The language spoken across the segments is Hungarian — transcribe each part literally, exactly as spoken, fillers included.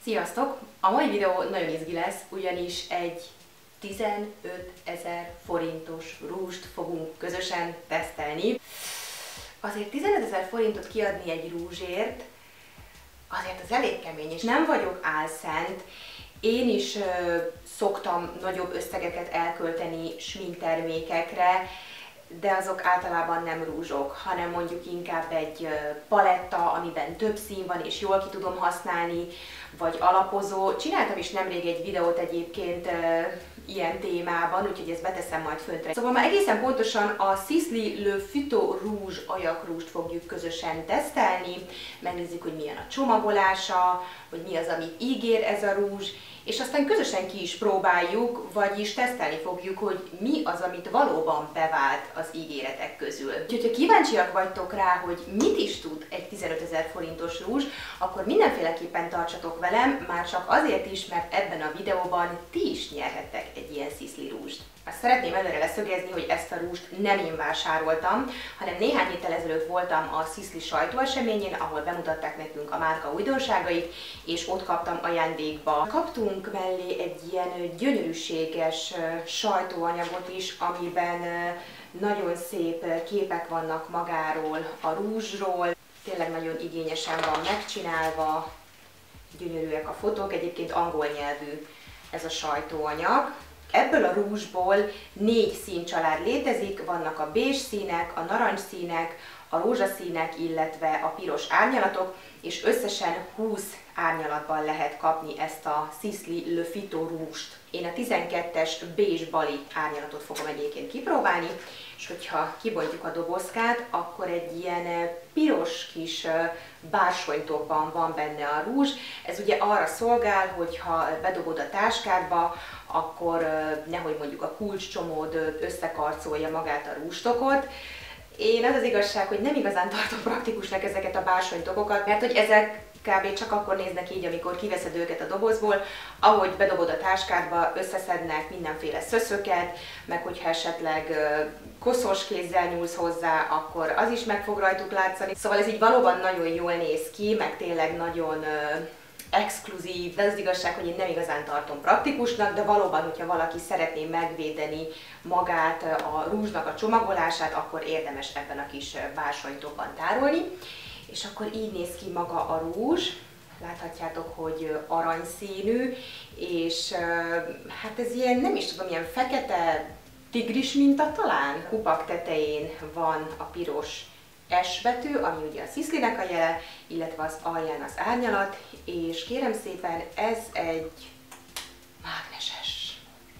Sziasztok! A mai videó nagyon izgi lesz, ugyanis egy tizenötezer forintos rúzst fogunk közösen tesztelni. Azért tizenötezer forintot kiadni egy rúzsért, azért az elég kemény, és nem vagyok álszent. Én is ö, szoktam nagyobb összegeket elkölteni sminktermékekre, de azok általában nem rúzsok, hanem mondjuk inkább egy paletta, amiben több szín van és jól ki tudom használni, vagy alapozó. Csináltam is nemrég egy videót egyébként e, ilyen témában, úgyhogy ezt beteszem majd föntre. Szóval már egészen pontosan a Sisley Le Phyto Rouge ajakrúzst fogjuk közösen tesztelni, megnézzük, hogy milyen a csomagolása, hogy mi az, amit ígér ez a rúzs, és aztán közösen ki is próbáljuk, vagyis tesztelni fogjuk, hogy mi az, amit valóban bevált az ígéretek közül. Úgyhogy ha kíváncsiak vagytok rá, hogy mit is tud egy tizenötezer forintos rúzs, akkor mindenféleképpen tartsatok velem, már csak azért is, mert ebben a videóban ti is nyerhettek egy ilyen Sisley rúzst. Azt szeretném előre leszögezni, hogy ezt a rúzst nem én vásároltam, hanem néhány héttel ezelőtt voltam a Sisley sajtóeseményén, ahol bemutatták nekünk a márka újdonságait, és ott kaptam ajándékba. Kaptunk mellé egy ilyen gyönyörűséges sajtóanyagot is, amiben nagyon szép képek vannak magáról, a rúzsról. Tényleg nagyon igényesen van megcsinálva, gyönyörűek a fotók, egyébként angol nyelvű ez a sajtóanyag. Ebből a rúzsból négy színcsalád létezik, vannak a bézs színek, a narancs színek, a rózsaszínek, illetve a piros árnyalatok, és összesen húsz árnyalatban lehet kapni ezt a Sisley Le Phyto rúzst. Én a tizenkettes bézs bali árnyalatot fogom egyébként kipróbálni, és hogyha kibontjuk a dobozkát, akkor egy ilyen piros kis bársonytokban van benne a rúzs. Ez ugye arra szolgál, hogy ha bedobod a táskádba, akkor nehogy mondjuk a kulcscsomód összekarcolja magát a rúzstokot. Én az az igazság, hogy nem igazán tartom praktikusnak ezeket a bársonytokokat, mert hogy ezek kb. Csak akkor néznek így, amikor kiveszed őket a dobozból, ahogy bedobod a táskádba, összeszednek mindenféle szöszöket, meg hogyha esetleg koszos kézzel nyúlsz hozzá, akkor az is meg fog rajtuk látszani. Szóval ez így valóban nagyon jól néz ki, meg tényleg nagyon exkluzív, de az igazság, hogy én nem igazán tartom praktikusnak, de valóban, hogyha valaki szeretné megvédeni magát, a rúzsnak a csomagolását, akkor érdemes ebben a kis bársonytokban tárolni. És akkor így néz ki maga a rúzs. Láthatjátok, hogy aranyszínű, és hát ez ilyen, nem is tudom, ilyen fekete tigris minta talán. Kupak tetején van a piros S betű, ami ugye a Sisleynek a jele, illetve az alján az árnyalat, és kérem szépen, ez egy mágneses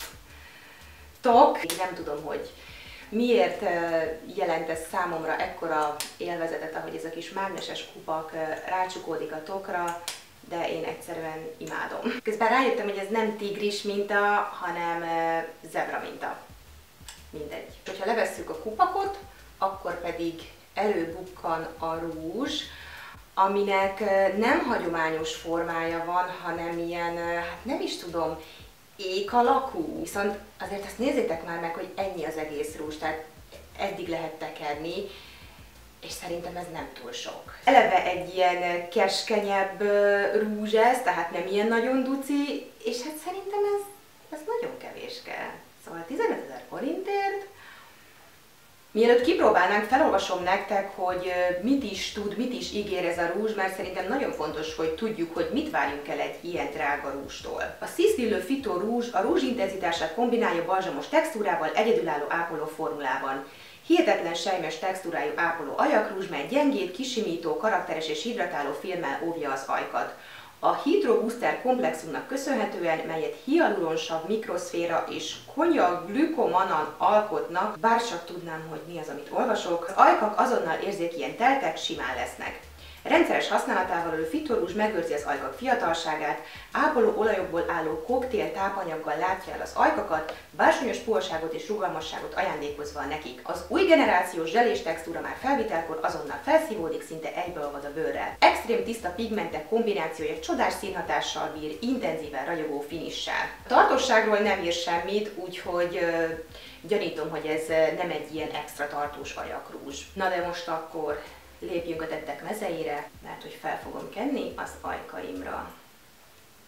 tok. Én nem tudom, hogy miért jelent ez számomra ekkora élvezetet, ahogy ez a kis mágneses kupak rácsukódik a tokra, de én egyszerűen imádom. Közben rájöttem, hogy ez nem tigris minta, hanem zebra minta. Mindegy. És ha levesszük a kupakot, akkor pedig előbukkan a rúzs, aminek nem hagyományos formája van, hanem ilyen, hát nem is tudom, ék alakú. Viszont azért azt nézzétek már meg, hogy ennyi az egész rúzs, tehát eddig lehet tekerni, és szerintem ez nem túl sok. Eleve egy ilyen keskenyebb rúzs ez, tehát nem ilyen nagyon duci, és hát szerintem ez, ez nagyon kevéske. Szóval tizenötezer forintért. Mielőtt kipróbálnánk, felolvasom nektek, hogy mit is tud, mit is ígér ez a rúzs, mert szerintem nagyon fontos, hogy tudjuk, hogy mit várjunk el egy ilyen drága rúzstól. A Sisley Le Phyto rúzs a rúzs intenzitását kombinálja balzsamos textúrával, egyedülálló ápoló formulában. Hihetetlen sejmes textúrájú ápoló ajakrúzs, mely gyengéd, kisimító, karakteres és hidratáló filmmel óvja az ajkat. A Hydro Booster komplexumnak köszönhetően, melyet hialuronsav, mikroszféra és konjak-glükomanan alkotnak, bár csak tudnám, hogy mi az, amit olvasok, az ajkak azonnal érzékenyen teltek, simán lesznek. Rendszeres használatával a Le Phyto rúzs megőrzi az ajkak fiatalságát, ápoló olajokból álló koktél tápanyaggal látja el az ajkakat, bársonyos puhaságot és rugalmasságot ajándékozva nekik. Az új generációs zselés textúra már felvitelkor azonnal felszívódik, szinte egybeolvad a bőrrel. Extrém tiszta pigmentek kombinációja csodás színhatással bír, intenzíven ragyogó finissel. A tartóságról nem ír semmit, úgyhogy ö, gyanítom, hogy ez nem egy ilyen extra tartós ajakrúzs. Na de most akkor lépjünk a tettek mezeire, mert hogy fel fogom kenni az ajkaimra.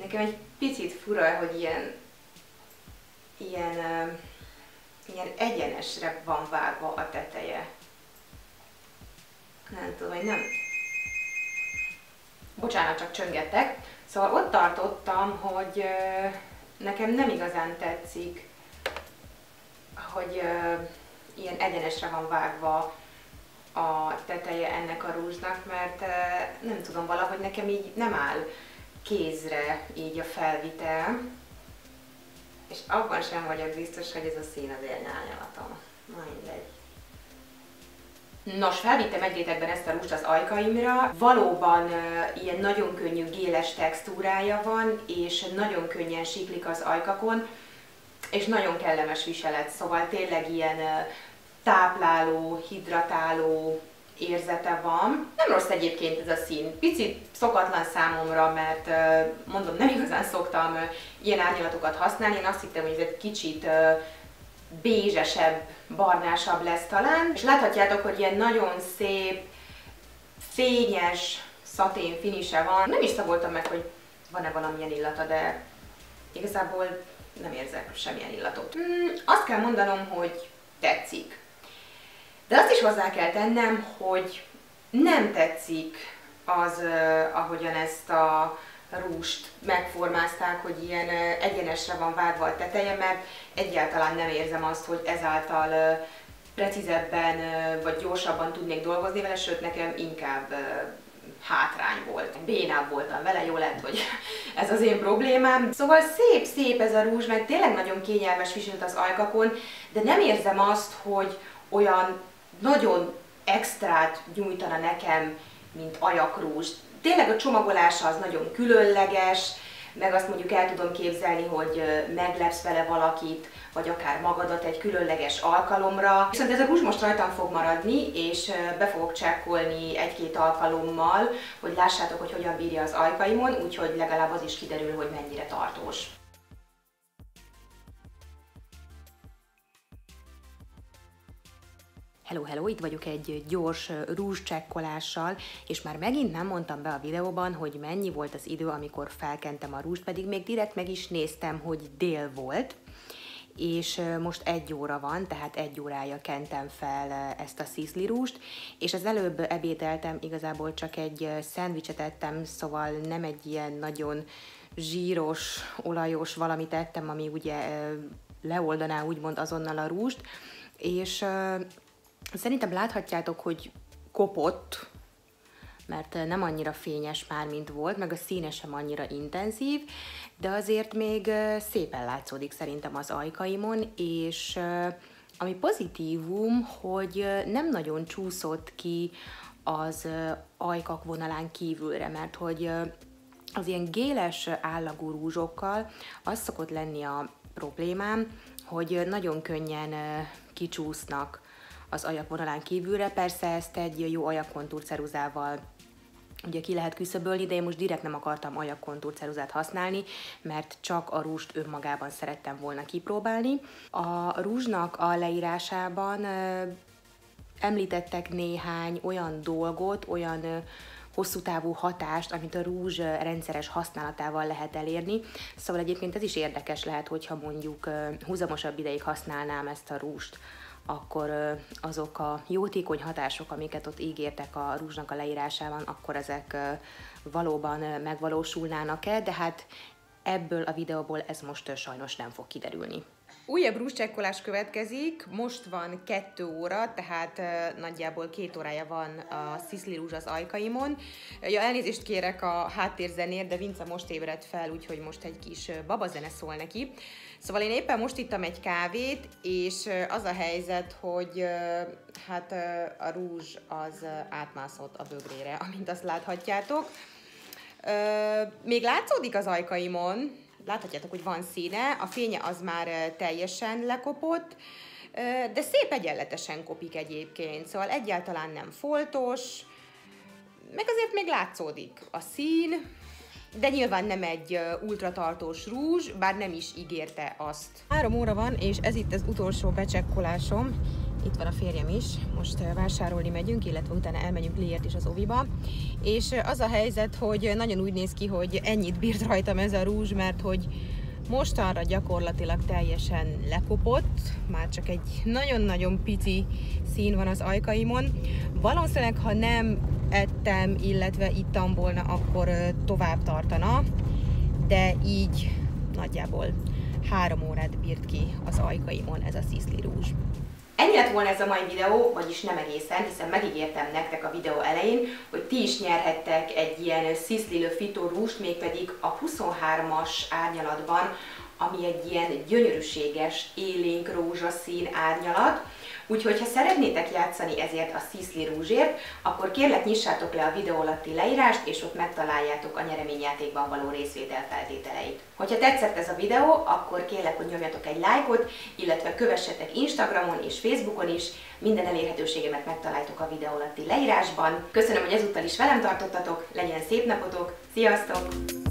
Nekem egy picit fura, hogy ilyen, ilyen, uh, ilyen egyenesre van vágva a teteje. Nem tudom, hogy nem. Bocsánat, csak csöngettek. Szóval ott tartottam, hogy uh, nekem nem igazán tetszik, hogy uh, ilyen egyenesre van vágva a teteje ennek a rúzsnak, mert uh, nem tudom, valahogy nekem így nem áll kézre így a felvitel, és abban sem vagyok biztos, hogy ez a szín az én árnyalatom. Na mindegy. Nos, felvittem egy rétegben ezt a rúst az ajkaimra. Valóban uh, ilyen nagyon könnyű géles textúrája van, és nagyon könnyen siklik az ajkakon, és nagyon kellemes viselet, szóval tényleg ilyen uh, tápláló, hidratáló érzete van. Nem rossz egyébként ez a szín. Picit szokatlan számomra, mert uh, mondom, nem igazán szoktam uh, ilyen árnyalatokat használni. Én azt hittem, hogy ez egy kicsit uh, bézsesebb, barnásabb lesz talán. És láthatjátok, hogy ilyen nagyon szép, fényes szatén finise van. Nem is szaboltam meg, hogy van-e valamilyen illata, de igazából nem érzek semmilyen illatot. Hmm, azt kell mondanom, hogy tetszik. De azt is hozzá kell tennem, hogy nem tetszik az, uh, ahogyan ezt a rúst megformázták, hogy ilyen uh, egyenesre van vágva a teteje, mert egyáltalán nem érzem azt, hogy ezáltal uh, precízebben uh, vagy gyorsabban tudnék dolgozni vele, sőt nekem inkább uh, hátrány volt. Bénább voltam vele, jó lett, hogy ez az én problémám. Szóval szép-szép ez a rúzs, meg tényleg nagyon kényelmes viselet az ajkakon, de nem érzem azt, hogy olyan nagyon extrát nyújtana nekem, mint ajakrúzs. Tényleg a csomagolása az nagyon különleges, meg azt mondjuk el tudom képzelni, hogy meglepsz vele valakit, vagy akár magadat egy különleges alkalomra. Viszont ez a rúzs most rajtam fog maradni, és be fogok csekkolni egy-két alkalommal, hogy lássátok, hogy hogyan bírja az ajkaimon, úgyhogy legalább az is kiderül, hogy mennyire tartós. Hello, hello! Itt vagyok egy gyors rúzscsekkolással, és már megint nem mondtam be a videóban, hogy mennyi volt az idő, amikor felkentem a rúzst, pedig még direkt meg is néztem, hogy dél volt, és most egy óra van, tehát egy órája kentem fel ezt a sziszli rúst, és az előbb ebédeltem, igazából csak egy szendvicset ettem, szóval nem egy ilyen nagyon zsíros, olajos valamit ettem, ami ugye leoldaná úgymond azonnal a rúst, és szerintem láthatjátok, hogy kopott, mert nem annyira fényes már, mint volt, meg a színe sem annyira intenzív, de azért még szépen látszódik szerintem az ajkaimon, és ami pozitívum, hogy nem nagyon csúszott ki az ajkak vonalán kívülre, mert hogy az ilyen géles állagú rúzsokkal az szokott lenni a problémám, hogy nagyon könnyen kicsúsznak az ajak vonalán kívülre. Persze ezt egy jó ajakkontúr ceruzával ugye ki lehet küszöbölni, de én most direkt nem akartam ajakkontúr ceruzát használni, mert csak a rúzst önmagában szerettem volna kipróbálni. A rúzsnak a leírásában ö, említettek néhány olyan dolgot, olyan ö, hosszú távú hatást, amit a rúzs rendszeres használatával lehet elérni. Szóval egyébként ez is érdekes lehet, hogyha mondjuk ö, húzamosabb ideig használnám ezt a rúzst, akkor azok a jótékony hatások, amiket ott ígértek a rúzsnak a leírásában, akkor ezek valóban megvalósulnának-e, de hát ebből a videóból ez most sajnos nem fog kiderülni. Újabb rúzscsekkolás következik, most van kettő óra, tehát uh, nagyjából két órája van a sziszli rúzs az ajkaimon. Ja, elnézést kérek a háttérzenért, de Vince most ébredt fel, úgyhogy most egy kis babazene szól neki. Szóval én éppen most ittam egy kávét, és az a helyzet, hogy uh, hát uh, a rúzs az uh, átmászott a bögrére, amint azt láthatjátok. Uh, még látszódik az ajkaimon, láthatjátok, hogy van színe, a fénye az már teljesen lekopott, de szép egyenletesen kopik egyébként, szóval egyáltalán nem foltos, meg azért még látszódik a szín, de nyilván nem egy ultratartós rúzs, bár nem is ígérte azt. Három óra van, és ez itt az utolsó becsekkolásom, Itt van a férjem is, most vásárolni megyünk, illetve utána elmegyünk Léért is az oviba. És az a helyzet, hogy nagyon úgy néz ki, hogy ennyit bírt rajtam ez a rúzs, mert hogy mostanra gyakorlatilag teljesen lekopott, már csak egy nagyon-nagyon pici szín van az ajkaimon. Valószínűleg, ha nem ettem, illetve ittam volna, akkor tovább tartana, de így nagyjából három órát bírt ki az ajkaimon ez a Sisley rúzs. Ennyi lett volna ez a mai videó, vagyis nem egészen, hiszen megígértem nektek a videó elején, hogy ti is nyerhettek egy ilyen Sisley Le Phyto rúzst, mégpedig a huszonhármas árnyalatban, ami egy ilyen gyönyörűséges, élénk rózsaszín árnyalat. Úgyhogy, ha szeretnétek játszani ezért a Sisley rúzsért, akkor kérlek nyissátok le a videó alatti leírást, és ott megtaláljátok a nyereményjátékban való részvétel feltételeit. Hogyha tetszett ez a videó, akkor kérlek, hogy nyomjatok egy lájkot, illetve kövessetek Instagramon és Facebookon is, minden elérhetőségemet megtaláltok a videó alatti leírásban. Köszönöm, hogy ezúttal is velem tartottatok, legyen szép napotok, sziasztok!